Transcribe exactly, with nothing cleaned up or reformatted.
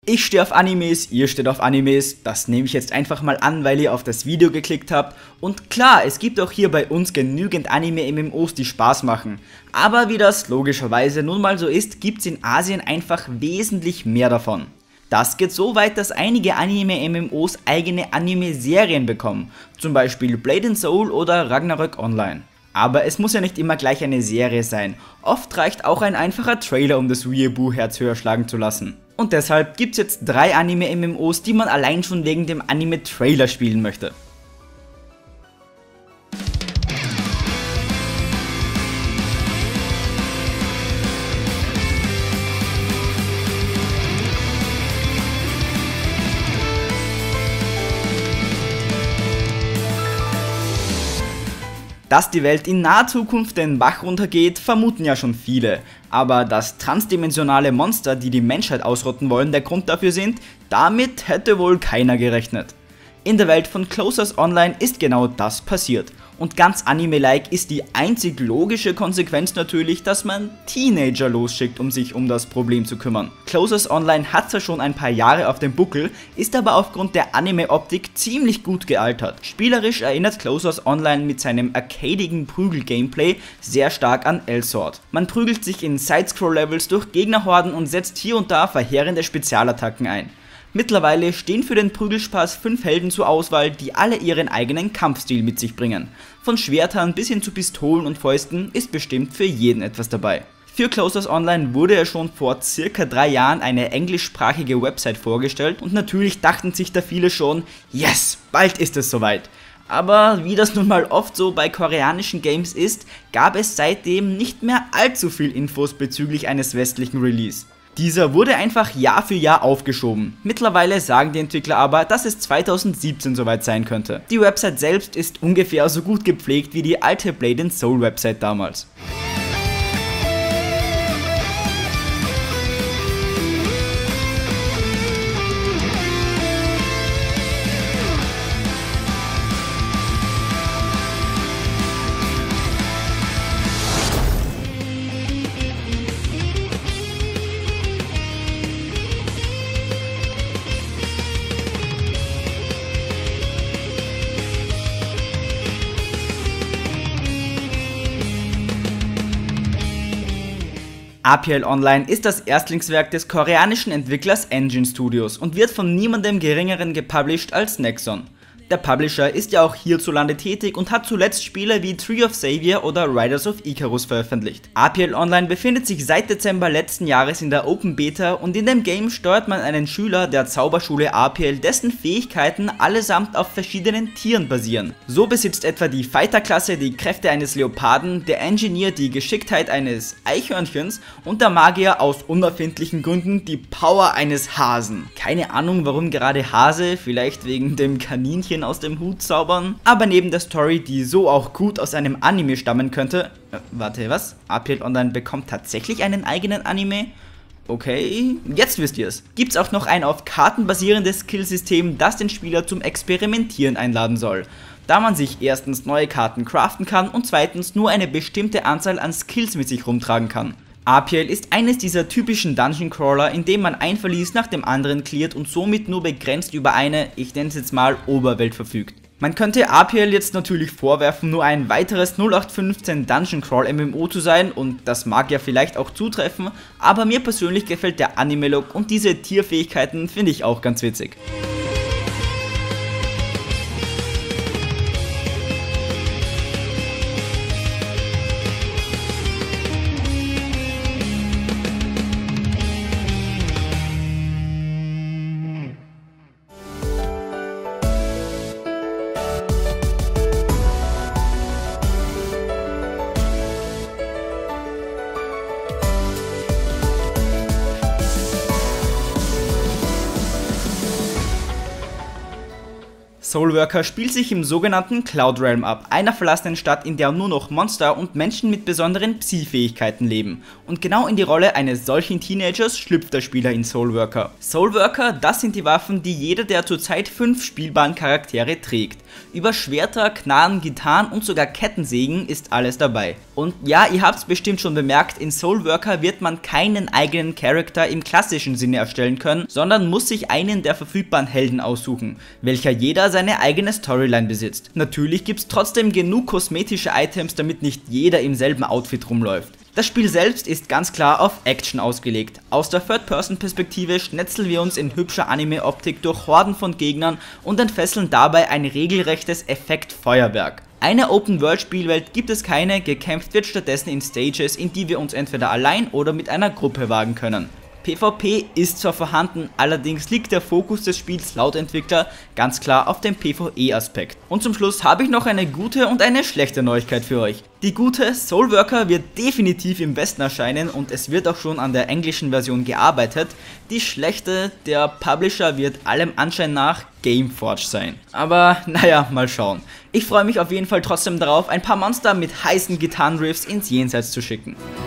Ich stehe auf Animes, ihr steht auf Animes, das nehme ich jetzt einfach mal an, weil ihr auf das Video geklickt habt. Und klar, es gibt auch hier bei uns genügend Anime-M M Os, die Spaß machen. Aber wie das logischerweise nun mal so ist, gibt es in Asien einfach wesentlich mehr davon. Das geht so weit, dass einige Anime-M M Os eigene Anime-Serien bekommen, zum Beispiel Blade and Soul oder Ragnarök Online. Aber es muss ja nicht immer gleich eine Serie sein, oft reicht auch ein einfacher Trailer, um das Weeaboo-Herz höher schlagen zu lassen. Und deshalb gibt es jetzt drei Anime-M M Os, die man allein schon wegen dem Anime-Trailer spielen möchte. Dass die Welt in naher Zukunft den Bach runtergeht, vermuten ja schon viele. Aber dass transdimensionale Monster, die die Menschheit ausrotten wollen, der Grund dafür sind, damit hätte wohl keiner gerechnet. In der Welt von Closers Online ist genau das passiert. Und ganz Anime-like ist die einzig logische Konsequenz natürlich, dass man Teenager losschickt, um sich um das Problem zu kümmern. Closers Online hat zwar schon ein paar Jahre auf dem Buckel, ist aber aufgrund der Anime-Optik ziemlich gut gealtert. Spielerisch erinnert Closers Online mit seinem arcadigen Prügel-Gameplay sehr stark an L-Sword. Man prügelt sich in Sidescroll-Levels durch Gegnerhorden und setzt hier und da verheerende Spezialattacken ein. Mittlerweile stehen für den Prügelspaß fünf Helden zur Auswahl, die alle ihren eigenen Kampfstil mit sich bringen. Von Schwertern bis hin zu Pistolen und Fäusten ist bestimmt für jeden etwas dabei. Für Closers Online wurde ja schon vor circa drei Jahren eine englischsprachige Website vorgestellt und natürlich dachten sich da viele schon, yes, bald ist es soweit. Aber wie das nun mal oft so bei koreanischen Games ist, gab es seitdem nicht mehr allzu viel Infos bezüglich eines westlichen Release. Dieser wurde einfach Jahr für Jahr aufgeschoben. Mittlerweile sagen die Entwickler aber, dass es zweitausendsiebzehn soweit sein könnte. Die Website selbst ist ungefähr so gut gepflegt wie die alte Blade and Soul Website damals. A P L Online ist das Erstlingswerk des koreanischen Entwicklers Engine Studios und wird von niemandem geringeren gepublished als Nexon. Der Publisher ist ja auch hierzulande tätig und hat zuletzt Spiele wie Tree of Savior oder Riders of Icarus veröffentlicht. A P L Online befindet sich seit Dezember letzten Jahres in der Open Beta und in dem Game steuert man einen Schüler der Zauberschule A P L, dessen Fähigkeiten allesamt auf verschiedenen Tieren basieren. So besitzt etwa die Fighter-Klasse die Kräfte eines Leoparden, der Engineer die Geschicktheit eines Eichhörnchens und der Magier aus unerfindlichen Gründen die Power eines Hasen. Keine Ahnung warum gerade Hase, vielleicht wegen dem Kaninchen aus dem Hut zaubern, aber neben der Story, die so auch gut aus einem Anime stammen könnte, äh, warte, was? A P L Online bekommt tatsächlich einen eigenen Anime? Okay, jetzt wisst ihr es. Gibt's auch noch ein auf Karten basierendes Skillsystem, das den Spieler zum Experimentieren einladen soll, da man sich erstens neue Karten craften kann und zweitens nur eine bestimmte Anzahl an Skills mit sich rumtragen kann. A P L ist eines dieser typischen Dungeon Crawler, in dem man ein Verlies nach dem anderen cleart und somit nur begrenzt über eine, ich nenne es jetzt mal, Oberwelt verfügt. Man könnte A P L jetzt natürlich vorwerfen, nur ein weiteres null acht fünfzehn Dungeon Crawl M M O zu sein und das mag ja vielleicht auch zutreffen, aber mir persönlich gefällt der Anime-Look und diese Tierfähigkeiten finde ich auch ganz witzig. Soulworker spielt sich im sogenannten Cloud Realm ab, einer verlassenen Stadt, in der nur noch Monster und Menschen mit besonderen Psi-Fähigkeiten leben. Und genau in die Rolle eines solchen Teenagers schlüpft der Spieler in Soulworker. Soulworker, das sind die Waffen, die jeder der zurzeit fünf spielbaren Charaktere trägt. Über Schwerter, Knarren, Gitarren und sogar Kettensägen ist alles dabei. Und ja, ihr habt es bestimmt schon bemerkt, in Soulworker wird man keinen eigenen Charakter im klassischen Sinne erstellen können, sondern muss sich einen der verfügbaren Helden aussuchen, welcher jeder seine eigene Storyline besitzt. Natürlich gibt es trotzdem genug kosmetische Items, damit nicht jeder im selben Outfit rumläuft. Das Spiel selbst ist ganz klar auf Action ausgelegt. Aus der Third-Person-Perspektive schnetzeln wir uns in hübscher Anime-Optik durch Horden von Gegnern und entfesseln dabei ein regelrechtes Effektfeuerwerk. Eine Open-World-Spielwelt gibt es keine, gekämpft wird stattdessen in Stages, in die wir uns entweder allein oder mit einer Gruppe wagen können. PvP ist zwar vorhanden, allerdings liegt der Fokus des Spiels laut Entwickler ganz klar auf dem PvE-Aspekt. Und zum Schluss habe ich noch eine gute und eine schlechte Neuigkeit für euch. Die gute, Soulworker wird definitiv im Westen erscheinen und es wird auch schon an der englischen Version gearbeitet. Die schlechte, der Publisher wird allem Anschein nach Gameforge sein. Aber naja, mal schauen. Ich freue mich auf jeden Fall trotzdem darauf, ein paar Monster mit heißen Gitarrenriffs ins Jenseits zu schicken.